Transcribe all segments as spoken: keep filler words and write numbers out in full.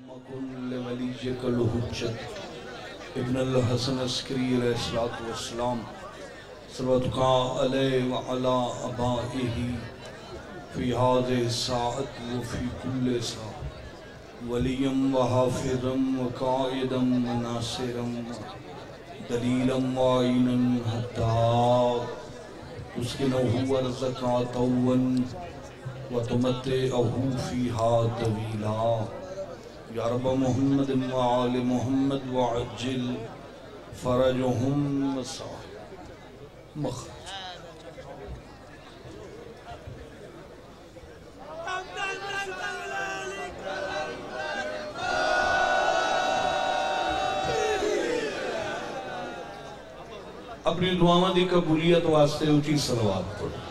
وكل وليك الحجة ابن الحسن عسكری علیہ الصلوۃ والسلام صلواتک علیہ وعلی آبائہ فی هذه الساعة وفي كل ساعة وليا وحافظا وقائدا وناصرا دليلا وعينا حتى تسكنه ورزقا طوا وتمتعه فيها طويلا یا رب محمد وآل محمد وعجل فرجهم وصاحب مخرج اپنی دعاواں دی قبولیت واسطے اونچی صلوات پڑھو۔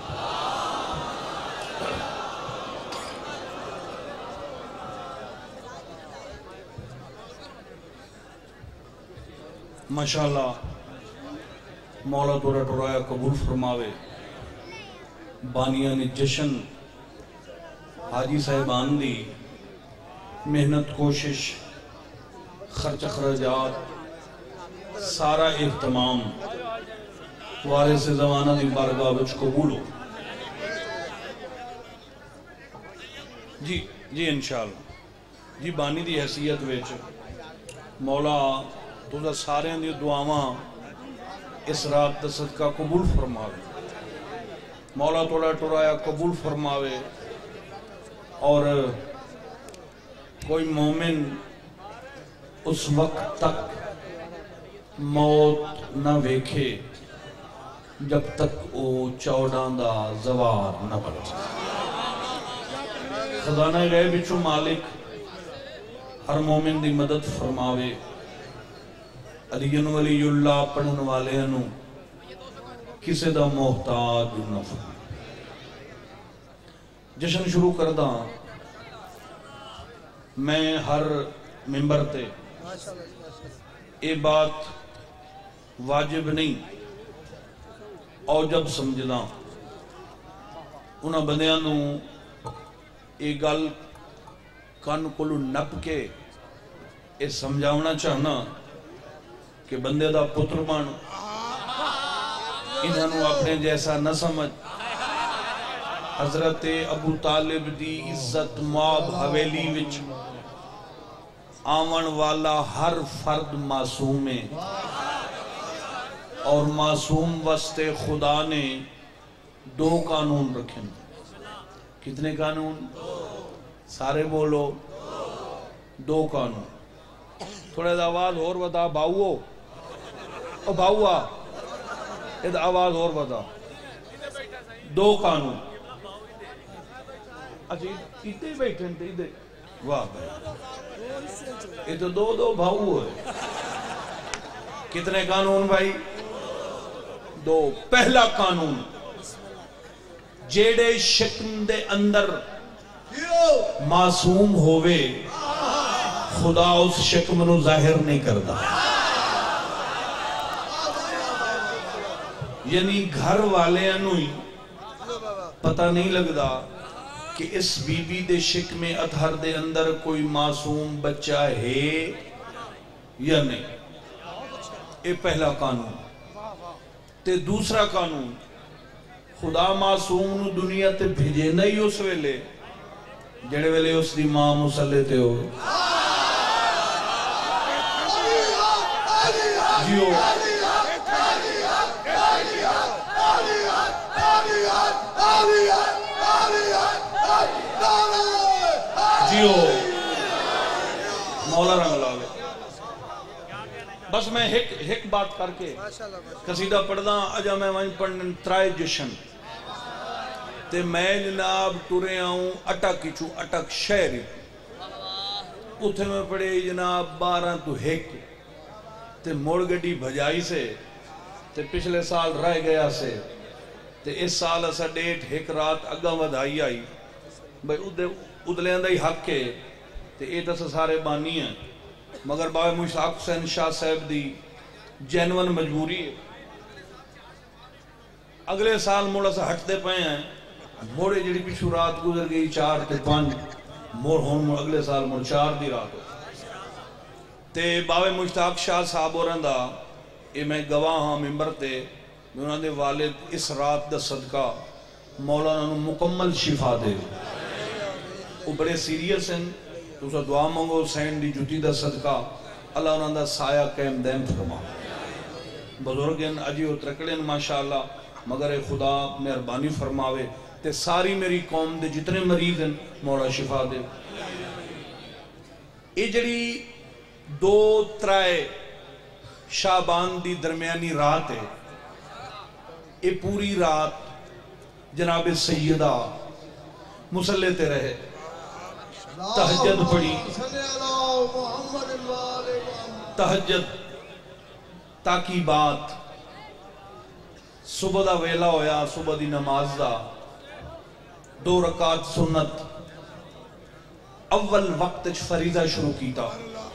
ماشاءاللہ مولا تورا ٹورایا قبول فرماوے۔ بانیان جشن حاجی صاحبان دی محنت کوشش خرچ اخراجات سارا اہتمام وارث زمانہ دی بارگاہ وچ قبول ہو جی جی انشاءاللہ جی بانی دی حیثیت وچ مولا تو سارے دی دعاواں اس رات دا صدقہ قبول فرماوے۔ مولا توڑا ٹورایا قبول فرماوے اور کوئی مومن اس وقت تک موت نہ ویکھے جب تک او چوڑان دا زوار نہ پڑ خزانہ غیب وچوں مالک ہر مومن دی مدد فرماوے۔ علی ولی اللہ پڑھن والے انو کسے دا محتاج نہ فرمائے۔ جشن شروع کردہ میں ہر ممبر تے اے بات واجب نہیں اور جب سمجھنا انہاں بندیاں نو اے گل کن کلو نپ کے اے سمجھاونا چاہنا کہ بندے دا پتر بن انہوں اپنے جیسا نہ سمجھ۔ حضرت ابو طالب دی عزت ماب حویلی وچ آون والا ہر فرد معصوم ہے اور معصوم وسط خدا نے دو قانون رکھیں۔ کتنے قانون؟ سارے بولو دو قانون۔ تھوڑے دا آواز اور بتا باؤو او باؤا یہ دا آواز اور بتا دو قانون۔ اچھا اتنے بیٹھیں تے واہ بھائی یہ تو دو دو بھاؤ ہے۔ کتنے قانون بھائی؟ دو۔ پہلا قانون جیڑے شکم دے اندر معصوم ہوئے خدا اس شکم نو ظاہر نہیں کردا، یعنی گھر والے انوی پتہ نہیں لگدا کہ اس بی بی دے شکم اطہر دے اندر کوئی معصوم بچہ ہے یا نہیں۔ یہ پہلا قانون۔ تے دوسرا قانون خدا معصوم نو دنیا تے بھیجے نہیں اس ویلے جڑے ویلے اس دی ماں مسلے تے ہو جیو جیو مولا رنگ لاغے۔ بس میں ایک ایک بات کر کے قصیدہ پڑھدا اجا میں وہیں پڑھن ترائے جشن تے میں جناب ٹورے آؤں اٹک چوں اٹک شہری اتھے میں پڑھے جناب بارہ تو ایک تے موڑ گڑی بھجائی سے تے پچھلے سال رہ گیا سے تے اس سال اسا ڈیٹ ایک رات اگا ودھائی آئی بھئی ادلے اندائی حق کے تے ایتا سے سارے بانی ہیں مگر بابا مشتاق حسین شاہ صاحب دی جینون مجبوری ہے۔ اگلے سال موڑا سے ہٹتے پہے ہیں موڑے جڑی پیچھو رات گزر گئی چار تے پانچ موڑ ہون موڑ اگلے سال موڑ چار دی رات ہو تے باوے مشتاق شاہ صاحب اور اندہ اے میں گواہ ہاں ممبر تے میں انہوں نے والد اس رات دا صدقہ مولانا انہوں مکمل شفا دے وہ بڑے سیریس ہیں تو اسا دعا مانگو سین دی جوتی دا صدقہ اللہ انہوں دا سایہ قیم دیم فرما بزرگین اجی و ترکڑین ماشاءاللہ مگر اے خدا مہربانی فرماوے تے ساری میری قوم دے جتنے مریض ہیں مولا شفا دے اے جڑی دو ترائے شعبان دی درمیانی رات ہے اے پوری رات جناب سیدہ مسلح تے رہے تہجد پڑھی تہجد تاکی بات صبح دا ویلا ہویا صبح دی نماز دا دو رکعت سنت اول وقت فریضہ شروع کیتا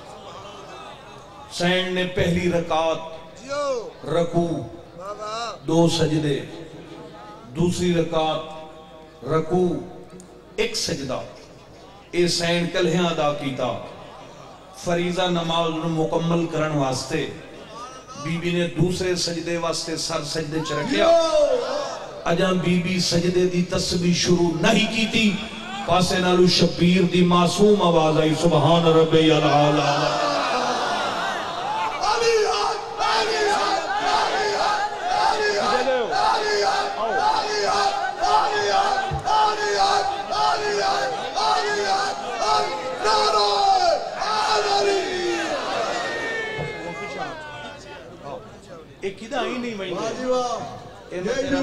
سین نے پہلی رکعت رکوع دو سجدے دوسری رکعت رکوع ایک سجدہ اے سین کلہیاں ادا کیتا فریضہ نماز مکمل کرن واسطے بی بی نے دوسرے سجدے واسطے سر سجدے چ رکھیا اجاں بی بی سجدے دی تسبیح شروع نہیں کی تھی پاسے نالو شبیر دی معصوم آواز آئی سبحان ربی العالی ایک کدھا ہی نہیں وہیں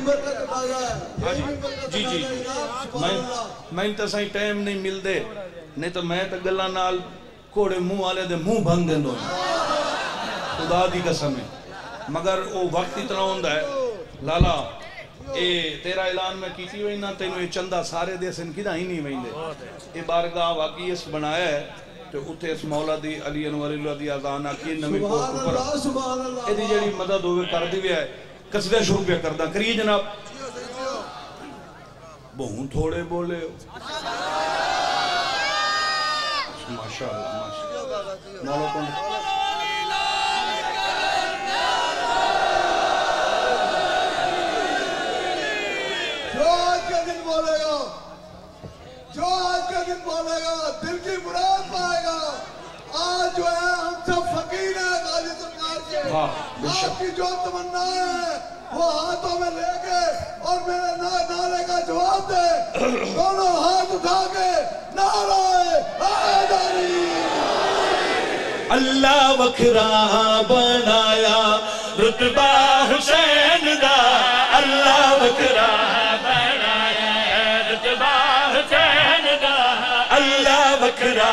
جی جی میں انتا سائیں ٹائم نہیں مل دے نہیں تو میں تا گلہ نال کوڑے منہ آلے دے منہ بھنگ دیں دو خدا دی قسم ہے مگر وہ وقت اتنا ہوندہ ہے لالا اے تیرا اعلان میں کیتی ہوئی نا تینوں یہ چندہ سارے دے سن کدھا ہی نہیں وہیں دے یہ بارگاہ واقعی اس بنایا ہے تو اتھے اس مولا دی علی انواری اللہ دی آزانہ کی نمی پوسٹ اوپر ایدی جڑی مدد ہوئے کر دی ہوئے ہے قصدہ شروع پہ کردہ کریے جناب بہن تھوڑے بولے ماشاءاللہ ماشاءاللہ مولا کون جو آج کا دن بولے گا جو آج کا دن بولے گا دل کی مراد پائے گا آج جو ہے ہم سب فقیر ہیں غازی سرکار کے آپ کی جو تمنا ہے وہ ہاتھوں میں لے کے اور میرے نعرے کا جواب دے دونوں ہاتھ اٹھا کے نعرہ حیدری اللہ وکھرا بنایا رتبہ حسین دا اللہ وکھرا بنایا رتبہ حسین دا اللہ وکھرا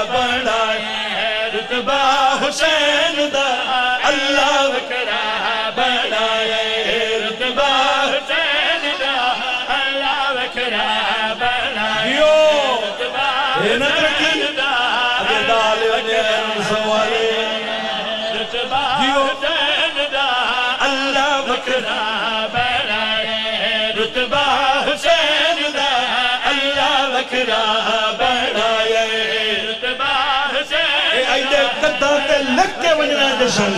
بنایا رتبہ حسین دا اللہ وکھرا بنایا رتبہ حسین دا اللہ وکھرا بنایا رتبہ حسین دا اگدال وجہن سوالے رتبہ حسین دا اللہ وکھرا بنایا رتبہ حسین دا اللہ وکھرا بنایا رتبہ حسین اے ایدے قدہ تے لگ کے وجنہ جشن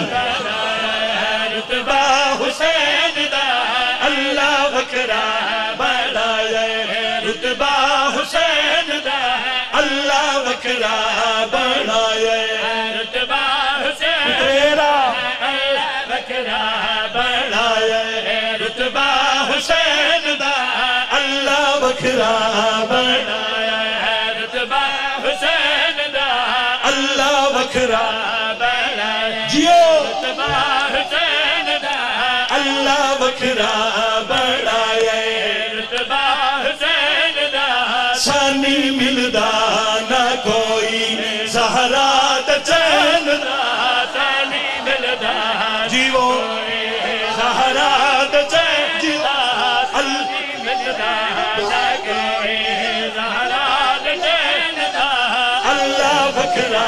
رتبہ حسین دا اللہ وکھرا بنایا رتبہ حسین دا اللہ وکھرا بنایا رتبہ حسین تیرا اللہ وکھرا بنایا رتبہ حسین دا اللہ وکھرا بنایا رتبہ حسین دا اللہ وکھرا بنایا جیو رتبہ حسین دا اللہ وکھرا بنایا رتبہ حسین دا سانی ملدا نہ کوئی زہرا دا چین دا سانی ملدا جیو زہرا دا چین جیو اللہ ملدا نہ کوئی زہرا دا چین دا اللہ وکھرا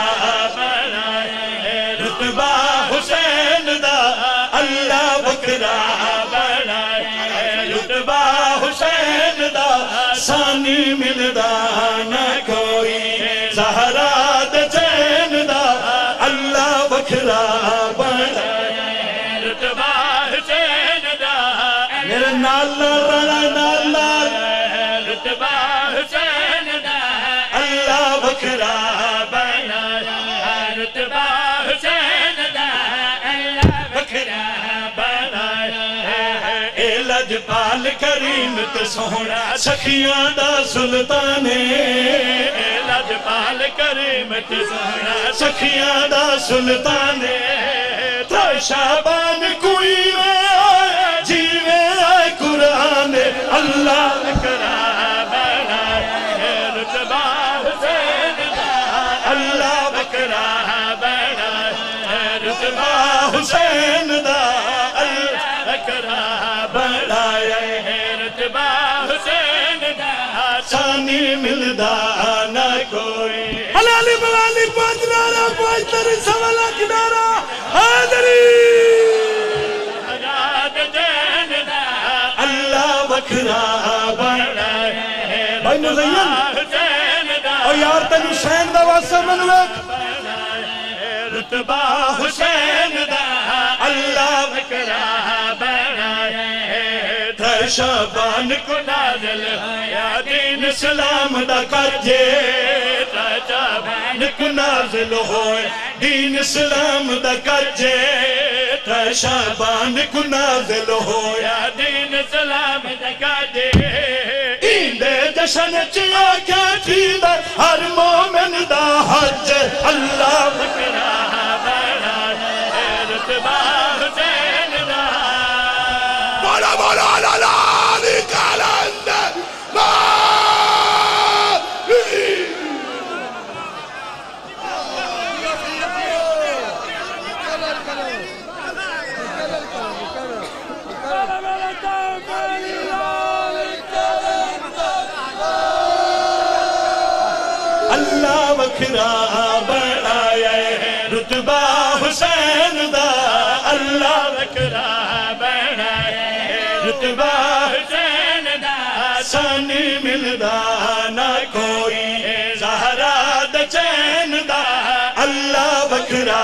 بنایا رتبہ حسین دا اللہ وکھرا بنایا رتبہ حسین دا سانی ملدا نہ کوئی زہرا دا چین دا اللہ نال نال رانا نال نال رتبہ حسین دا اللہ وکھرا بنایا رتبہ حسین دا اللہ وکھرا بنایا اے لجپال کریم تے سوہنا سخیاں دا سلطانے اے لجپال کریم تے سوہنا سخیاں دا سلطانے تھا شابان کوئی میں آئے جیوے آئے قرآن اللہ وکھرا بنایا رتبہ حسین دا اللہ وکھرا بنایا رتبہ حسین دا اللہ وکھرا بنایا رتبہ حسین دا ثانی ملدا نہ کوئی حلالی بلالی پانچ نارا پانچ تری سوالا کنارا حاضری حجاد جین دا اللہ وکھرا بنایا بھائی مزین حسین دا اور یار تین حسین دا واسطہ منویت رتبہ حسین دا اللہ وکھرا بنایا تھا شابان کو نازل ہویا دین اسلام دا کرجے شابان کو نازل ہوئے دین اسلام دا کرجے تھا شابان کو نازل ہویا دین سلام دکا دے ایندے جشن چیا کیا تھیدہ ہر مومن دا حج اللہ وکھرا بنایا رتبہ حسین دا بولا بولا لالی کالندر مالی اللہ وکھرا بنایا رتبہ حسین دا اللہ وکھرا بنایا رتبہ حسین دا ثانی ملدا نہ کوئی زہرا دا چین دا اللہ وکھرا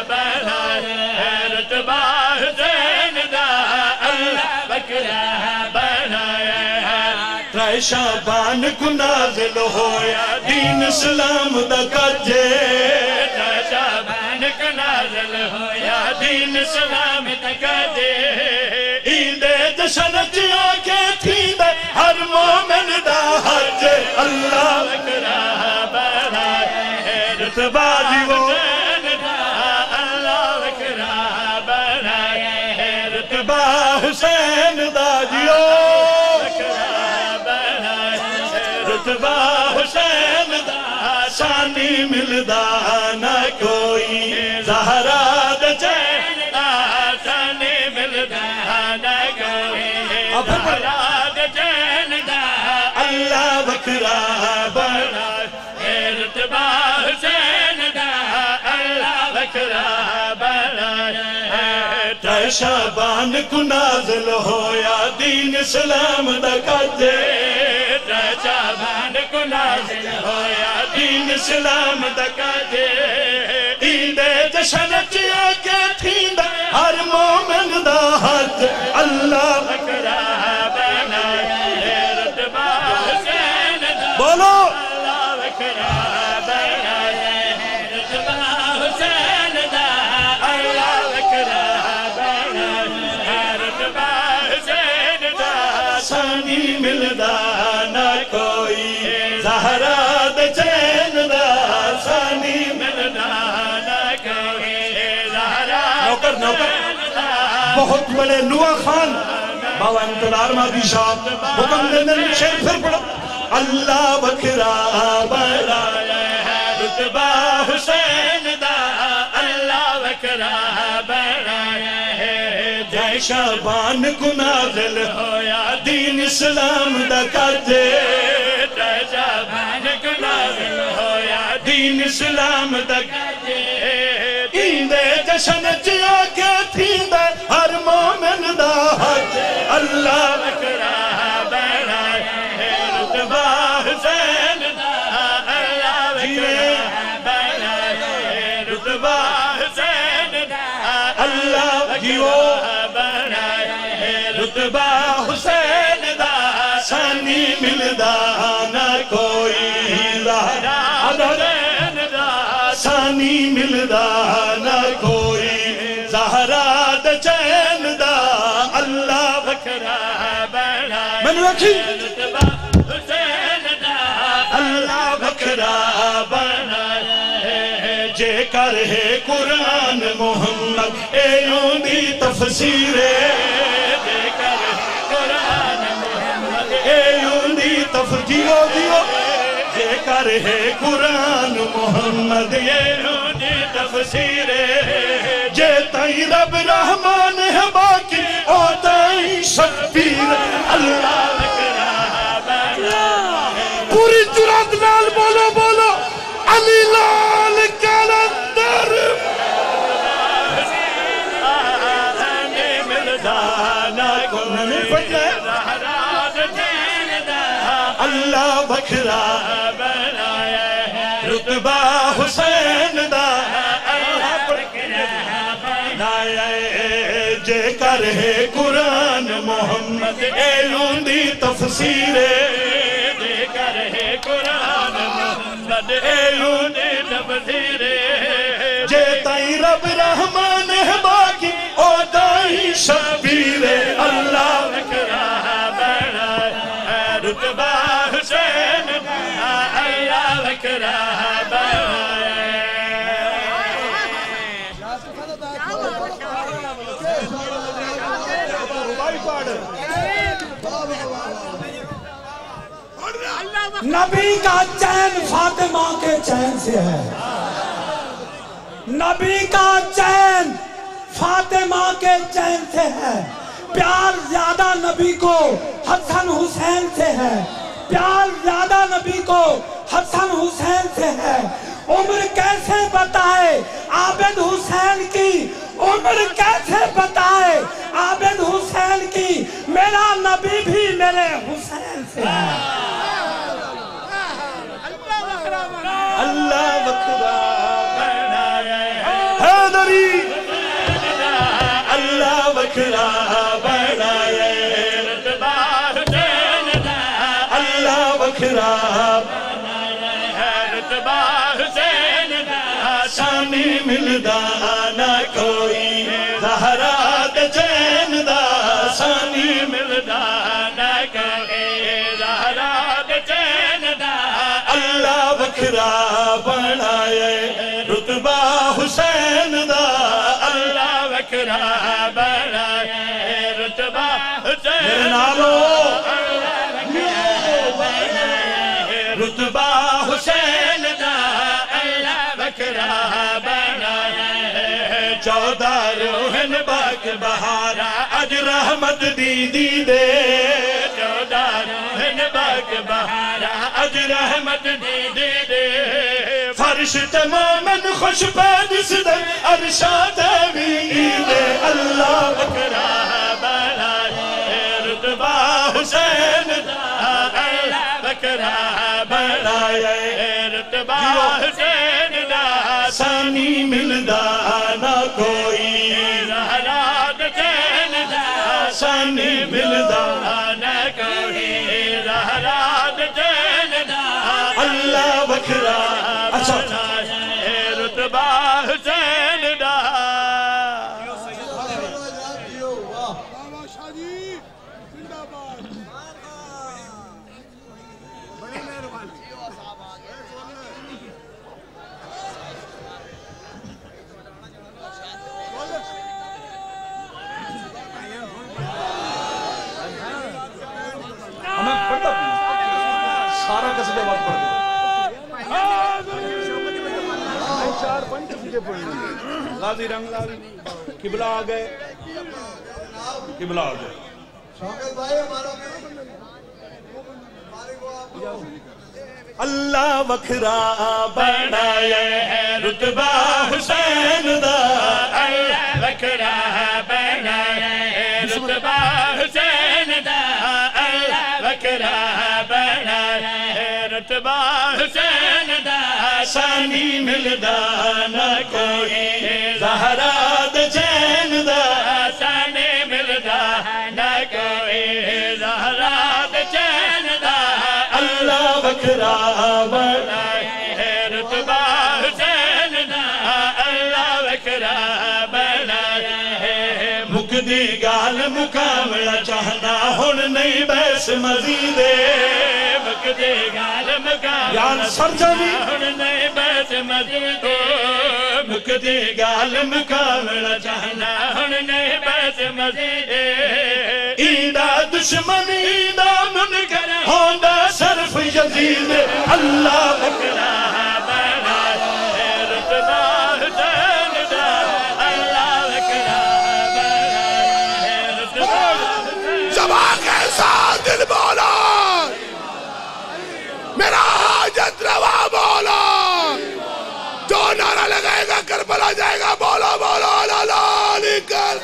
بنایا رتبہ حسین دا اللہ وکھرا بنایا ترائے شابان کو نازل ہویا دین اسلام دا کرجے شابان کو نازل ہویا دین اسلام دکا دے ایندے جشن چیا کے تھیدہ ہر مومن دا حج اللہ وکھرا بنایا رتبہ دیو حسین دا اللہ وکھرا بنایا رتبہ حسین دا دیو وکھرا بنایا رتبہ حسین دا ثانی ملدا نہ کوئی زہرا دا چین دا ثانی ملدا نہ کوئی زہرا دا چین دا اللہ وکھرا بنا رتبہ حسین دا اللہ وکھرا بنایا ترائے شابان کو نازل ہویا دین اسلام دا کرجے شابان کو نازل ہویا دین اسلام دا کرجے ایندے جشن چیا کے تھیندہ ہر مومن دا حج اللہ وکھرا بنایا رتبہ حسین دا بولو اللہ وکھرا بنایا رتبہ حسین دا اللہ وکھرا بنایا رتبہ حسین دا ثانی ملدا نہ کوئی زہرا دا چین دا ثانی ملدا نہ کوئی زہرا نوکر نوکر بہت بڑے نوح خان بابا انتظار مادی شاہ حکم دینے شیر پھر پڑھو اللہ وکھرا بنایا رتبہ حسین دا اللہ وکھرا بنایا جے شابان کو نازل ہویا دین اسلام دا کرجے شابان کو نازل ہویا دین اسلام دا کرجے ایندے جشن چیا کے تھیندہ ہر مومن دا حج اللہ وکھرا بنایا رتبہ حسین دا اللہ وکھرا بنایا رتبہ حسین دا اللہ جیو بنایا رتبہ حسین دا سانی ملدا نہ کوئی زہرا حسین دا سانی ملدا نہ کوئی زہرا دا چین دا اللہ بکرا بڑا میں نے رکھی رتبہ حسین دا اللہ بکرا بڑا جے کر ہے قرآن محمد اے یوں دی تفسیر جے کر قرآن محمد اے یوں دی تفسیر دیو جے کر ہے قرآن محمد اے یوں دی تفسیر جے تائی رب رحمان ہے باقی او تائی شبیر اللہ بکرا بڑا پوری جرات نال بولو بولو علی لال کلندر اللہ بکھرا بنایا ہے رتبہ حسین دا اللہ بکھرا بنایا ہے جے کر ہے قرآن محمد اے یوں دی تفسیر جے کر ہے قرآن محمد اے یوں دی تفسیر جے تائی رب رحمان ہے باقی او تائی شبیر اللہ بکھرا بنایا ہے رتبہ حسین اللہ بکرا بنایا نبی کا چین فاطمہ کے چین سے ہے نبی کا چین فاطمہ کے چین سے ہے پیار زیادہ نبی کو حسن حسین سے ہے پیار زیادہ نبی کو حسن حسین سے ہے عمر کیسے بتائے عابد حسین کی عمر کیسے بتائے عابد حسین کی میرا نبی بھی میرے حسین سے ہے اللہ بکرا بنایا ہے حیدری اللہ بکرا بنایا ہے رتبہ حسین دا اللہ بکرا بنایا ہے رتبہ حسین دا سانی ملدا نہ کوئی زہرا دے چین دا سانی ملدا نہ کوئی زہرا دے چین دا اللہ بکرا بنایا ہے رتبہ حسین دا اللہ بکرا بنایا ہے رتبہ حسین میرے نالو رتبہ حسین دا اللہ بکرا بنایا ہے چودہ روحن باغ بہارا اج رحمت دی دی دے چودہ روحن باغ بہارا اج رحمت دی دی دے فرش تماماً خوش پیدس دے ارشاد بھی دے اللہ بکرا بنایا ہے رتبہ حسین دا اللہ بکرا بنایا ہے رتبہ حسین دا سانی ملدا نہ کوئی زہرا دے چین دا سانی ملدا نہ کوئی زہرا دے چین دا اللہ بکرا بنایا ہے رتبہ حسین دا ہمیں پڑھتا سارا قصیدہ بات پڑھ دیں غازی رنگ لال قبلہ آ گئے قبلہ آ گئے شوکت بھائی ہمارا اللہ بکرا بنایا ہے رتبہ حسین دا اللہ بکرا بنایا ہے رتبہ حسین دا اللہ بکرا بنایا ہے رتبہ حسین دا سانی ملدا نہ کوئی زہرا دے چین دا سانی ملدا نہ کوئی وکھرا بنایا رتبہ حسین دا اللہ وکھرا بنایا مکدی گال مقابلہ چاہنا ہن نہیں بحث مزید مکدی گال مقابلہ سرجانی ہن نہیں بحث مزید مکدی گال مقابلہ چاہنا ہن نہیں بحث مزید ایدہ دشمنی دا منکر ہوندہ صرف یزید اللہ وکھرا بنایا رتبہ حسین دا اللہ وکھرا بنایا رتبہ زبان کے ساتھ دل بولا میرا حاجت روا بولا جو نعرہ لگائے گا کربلا جائے گا بولا بولا لا لا لکر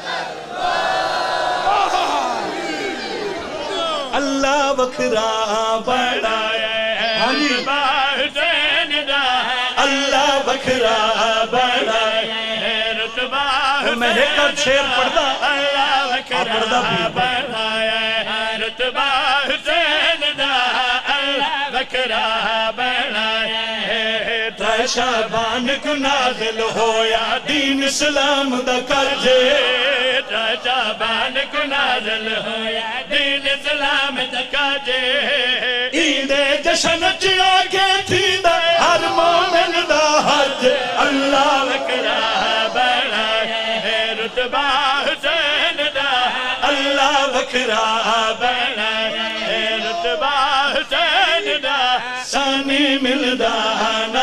اللہ وکھرا بنایا رتبہ حسین دا اللہ وکھرا بنایا رتبہ میں ایک شیر پڑھتا اللہ وکھرا بنایا رتبہ حسین دا اللہ وکھرا بنایا ترائے شعبان کو نازل ہویا دین اسلام دا کرجے ترائے شعبان کو نازل ہویا دین اسلام دا کرجے ایدے جشن چیا کے تھی دا ہر مومن دا حج اللہ وکھرا بنایا رتبہ حسین دا اللہ وکھرا بنایا رتبہ حسین دا سانی ملدا نہ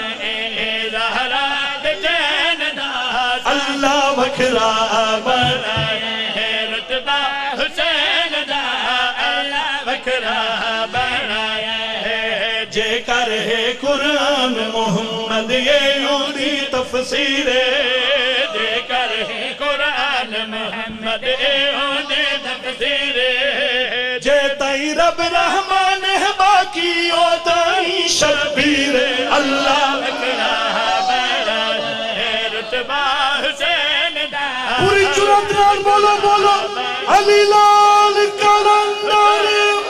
اللہ وکھرا بنایا رتبہ حسین دا اللہ وکھرا بنایا جے کر ہے قرآن محمد یہ یوں دی تفسیر جے کر ہے قرآن محمد یہ یوں دی تفسیر جے تائی رب رحمان ہے باقی او تائی شبیر اللہ وکھرا بنایا رتبہ حسین دا پوری جرات نال بولو بولو علی لال کلندر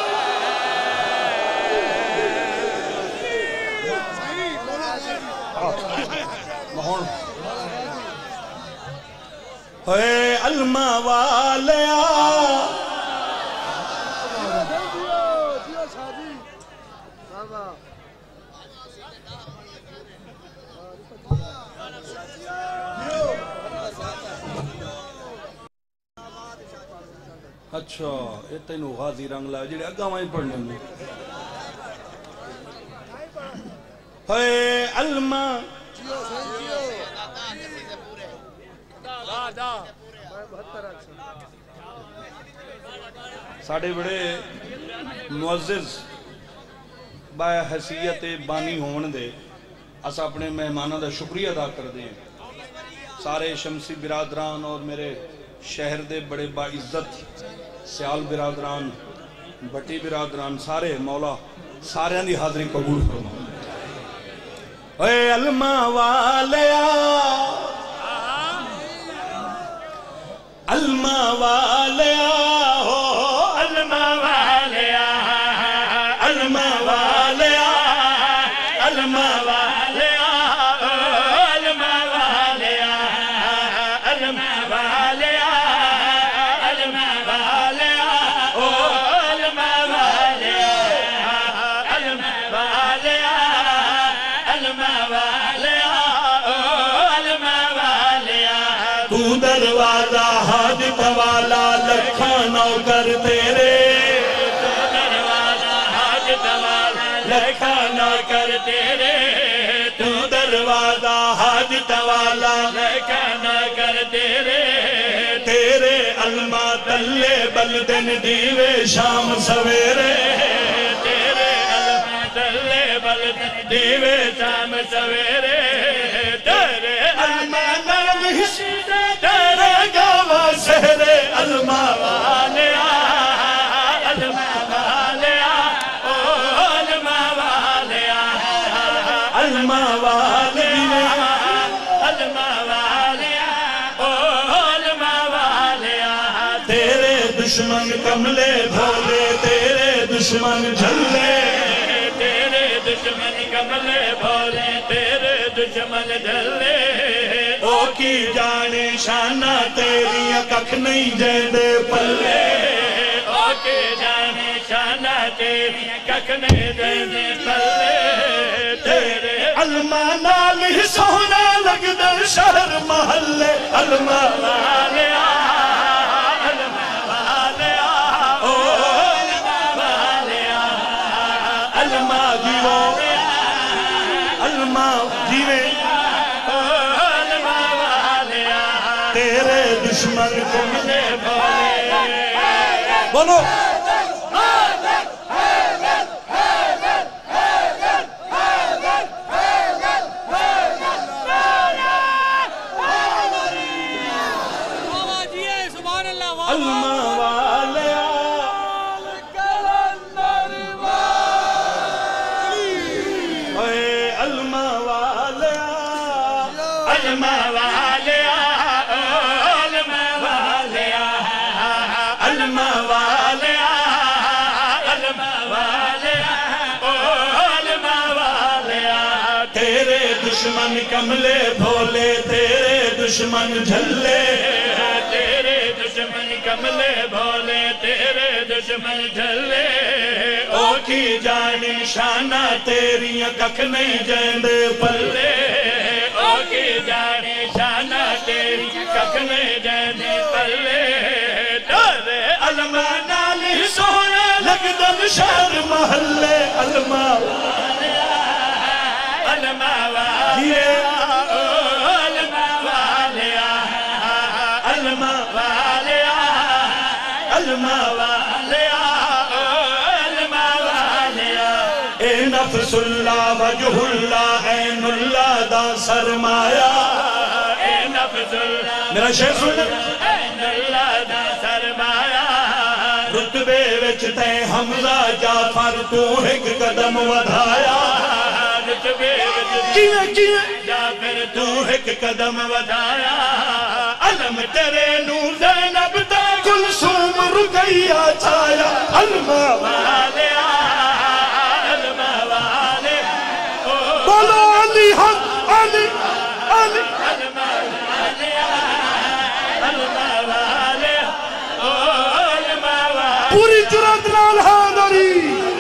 اے علمہ والیا اچھا یہ تینوں غازی رنگ لائے جڑے اگاں وائیں پڑھنے میں اے علمہ ساڑھے بڑے معزز با حیثیت بانی ہون دے اسا اپنے مہمانہ دا شکریہ ادا کر دیں سارے شمسی برادران اور میرے شہر دے بڑے باعزت سیال برادران بٹی برادران سارے مولا سارے دی حاضری قبول فرما اے علمہ والیا علمہ والیا ہو علمہ والیا علمہ والیا علمہ والیا علمہ والیا علمہ والیا علمہ والیا او علمہ والیا علمہ والیا علمہ والیا او علمہ والیا تو دروازہ حاجت والا لکھاں نوکر تیرے تو دروازہ حاجت والا لکھاں نوکر تیرے تو دروازہ حاجت والا لکھاں نوکر تیرے تیرے علمہ تلے بلدن دیوے شام سویرے تیرے علمہ تلے بلدن دیوے شام سویرے تیرے علمہ نرم حسید تیرے گاوہ سہرے علمہ والیا علمہ والیا او علمہ والیا علمہ والیا علمہ والیا او علمہ والیا تیرے دشمن کملے بھولے تیرے دشمن جھلے دشمن کملے بولے تیرے دشمن جھلے او کی جانے شانہ تیری ککھ نہیں جیندے پلے او کی جانے شانہ تیری ککھ نہیں جیندے پلے تیرے علمہ نال ہی سونا لگ در شہر محلے علمہ والے علمہ والے علمہ جیو علمہ جیوے تیرے دشمن کملے بولو علمہ والے علمہ والے علمہ والے علمہ والے علمہ والے علمہ والے علمہ والے تیرے دشمن کملے بھولے تیرے دشمن جھلے تیرے دشمن کملے بھولے تیرے دشمن جھلے او کی جانی شانہ تیری ککھ نہیں جیندے پلے او کی جانے شانہ تیری ککھ نہیں جیندے پلے تیرے علمہ نال ہی سونا لگ در شہر محلے علمہ علمہ والے علمہ والے علمہ والے علمہ والے علمہ والے اے نفس اللہ وجہ اللہ عین اللہ دا سرمایہ اے نفس اللہ میرا شیخ سننا عین اللہ دا سرمایہ رتبے وچ تے حمزہ جعفر تو ایک قدم ودھایا رتبے وچ کیے کیے جعفر تو ایک قدم ودھایا علم تیرے نور زینب تے کلثوم رقیہ چھایا علمہ والے علمہ والے بولو علی حق علی علی علمہ والے علمہ والے علمہ والے پوری جرات نال حاضری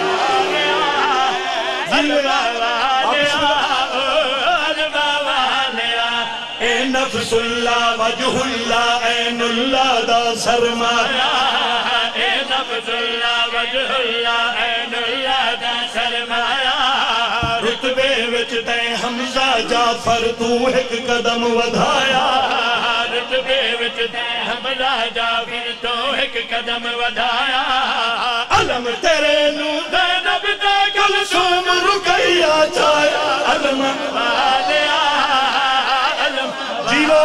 علمہ والے علمہ والے اے نفس اللہ وجہ اللہ عین اللہ دا سرمایہ اے نفس اللہ وجہ اللہ عین اللہ دا سرمایہ رتبے وچ تے حمزہ جعفر تو ایک قدم ودھایا رتبے وچ تے حمزہ جعفر تو ایک قدم ودھایا علم تیرے نو زینب تے کلثوم رقیہ چھایا علمہ والے علم جیو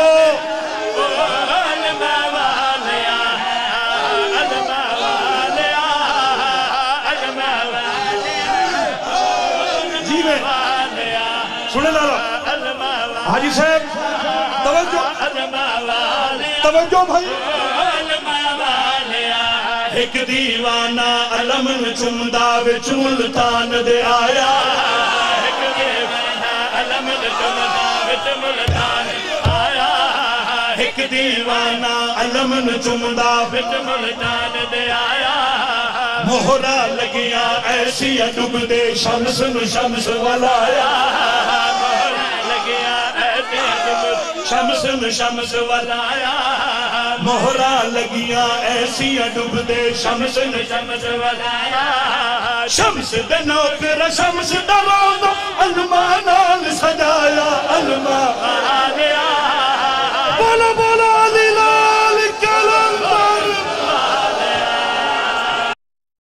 علمہ والے علمہ والے علمہ جیوے والے سنے لالا علمہ حاجی صاحب توجہ والے توجہ بھائی علمہ والے ایک دیوانہ علم چمدہ وچ ملتان دے آیا ایک دیوانہ علم چمدہ وچ ملتان آیا ایک دیوانہ علم چمدہ وچ ملتان دے آیا مہرہ لگیا ایسی ڈب دے شمس نو شمس ولایا لگیا ایسے شمس نو شمس ولایا مہرہ لگیا ایسی ڈب دے شمس نو شمس ولایا شمس دے نوکر شمس دا روضہ علمہ نال سجایا علمہ والے